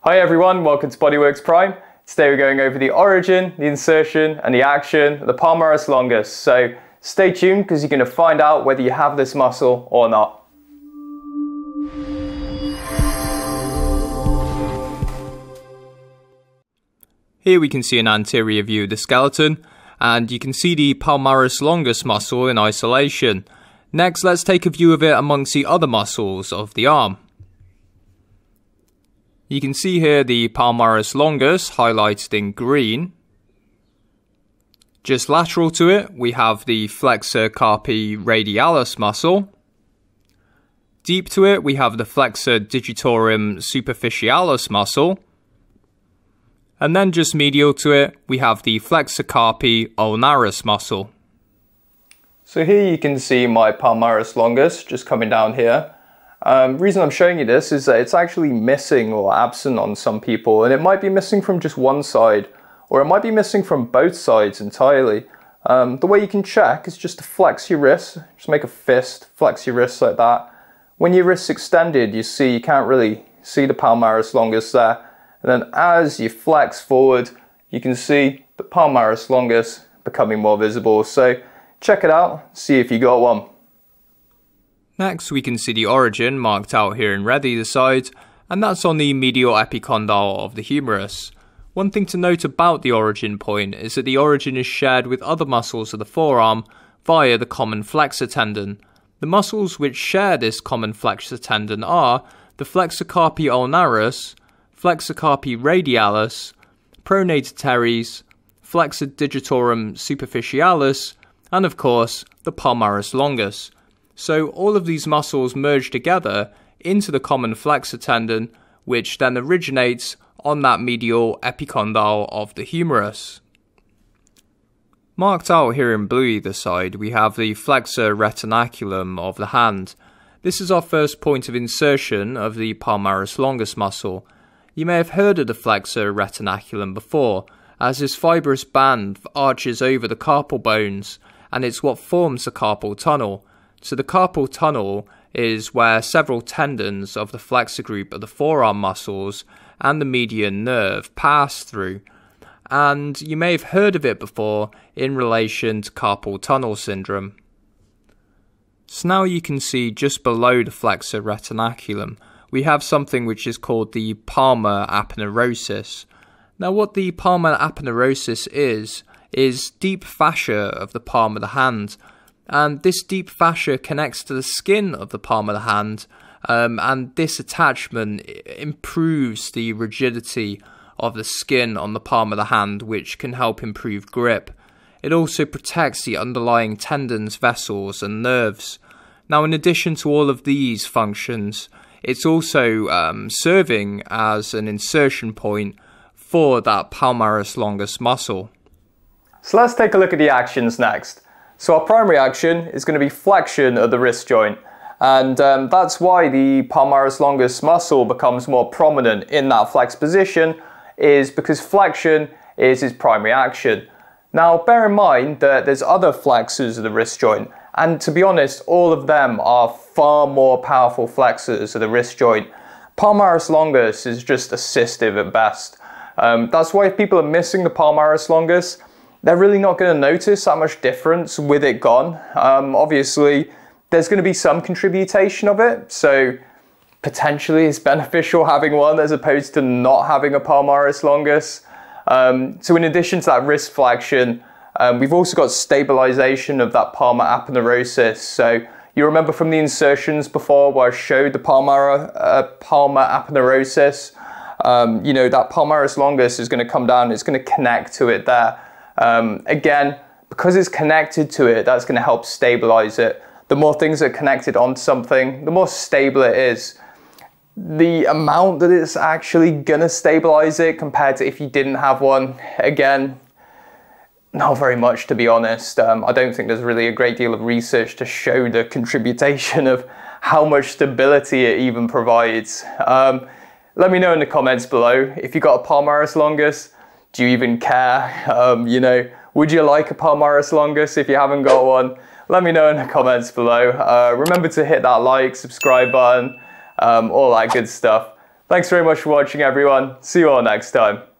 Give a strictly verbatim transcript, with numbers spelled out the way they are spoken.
Hi everyone, welcome to Bodyworks Prime. Today we're going over the origin, the insertion and the action of the Palmaris Longus. So stay tuned because you're going to find out whether you have this muscle or not. Here we can see an anterior view of the skeleton, and you can see the Palmaris Longus muscle in isolation. Next, let's take a view of it amongst the other muscles of the arm. You can see here the Palmaris Longus highlighted in green. Just lateral to it, we have the Flexor carpi radialis muscle. Deep to it, we have the Flexor digitorum superficialis muscle. And then just medial to it, we have the Flexor carpi ulnaris muscle. So here you can see my Palmaris Longus just coming down here. Um, reason I'm showing you this is that it's actually missing or absent on some people, and it might be missing from just one side, or it might be missing from both sides entirely. Um, the way you can check is just to flex your wrist, just make a fist, flex your wrist like that. When your wrist's extended, you see you can't really see the Palmaris Longus there, and then as you flex forward, you can see the Palmaris Longus becoming more visible. So check it out, see if you got one. Next, we can see the origin marked out here in red either side, and that's on the medial epicondyle of the humerus. One thing to note about the origin point is that the origin is shared with other muscles of the forearm via the common flexor tendon. The muscles which share this common flexor tendon are the Flexor carpi ulnaris, Flexor carpi radialis, pronator teres, Flexor digitorum superficialis, and of course the Palmaris Longus. So all of these muscles merge together into the common flexor tendon, which then originates on that medial epicondyle of the humerus. Marked out here in blue either side, we have the flexor retinaculum of the hand. This is our first point of insertion of the Palmaris Longus muscle. You may have heard of the flexor retinaculum before, as this fibrous band arches over the carpal bones, and it's what forms the carpal tunnel. So the carpal tunnel is where several tendons of the flexor group of the forearm muscles and the median nerve pass through. And you may have heard of it before in relation to carpal tunnel syndrome. So now you can see just below the flexor retinaculum, we have something which is called the Palmar aponeurosis. Now what the Palmar aponeurosis is, is deep fascia of the palm of the hand. And this deep fascia connects to the skin of the palm of the hand, um, and this attachment improves the rigidity of the skin on the palm of the hand, which can help improve grip. It also protects the underlying tendons, vessels and nerves. Now, in addition to all of these functions, it's also um, serving as an insertion point for that Palmaris Longus muscle. So let's take a look at the actions next. So our primary action is going to be flexion of the wrist joint, and um, that's why the Palmaris Longus muscle becomes more prominent in that flex position, is because flexion is its primary action. Now bear in mind that there's other flexors of the wrist joint, and to be honest, all of them are far more powerful flexors of the wrist joint. Palmaris Longus is just assistive at best. Um, that's why if people are missing the Palmaris Longus, they're really not going to notice that much difference with it gone. Um, obviously, there's going to be some contribution of it, so potentially it's beneficial having one as opposed to not having a Palmaris Longus. Um, so in addition to that wrist flexion, um, we've also got stabilization of that palmar aponeurosis. So you remember from the insertions before where I showed the palmar, uh, palmar aponeurosis, um, you know, that Palmaris Longus is going to come down, it's going to connect to it there. Um, again, because it's connected to it, that's going to help stabilize it. The more things are connected onto something, the more stable it is. The amount that it's actually going to stabilize it compared to if you didn't have one, again, not very much, to be honest. Um, I don't think there's really a great deal of research to show the contribution of how much stability it even provides. Um, let me know in the comments below if you got a Palmaris Longus. Do you even care? Um, you know, would you like a Palmaris Longus if you haven't got one? Let me know in the comments below. Uh, remember to hit that like, subscribe button, um, all that good stuff. Thanks very much for watching, everyone. See you all next time.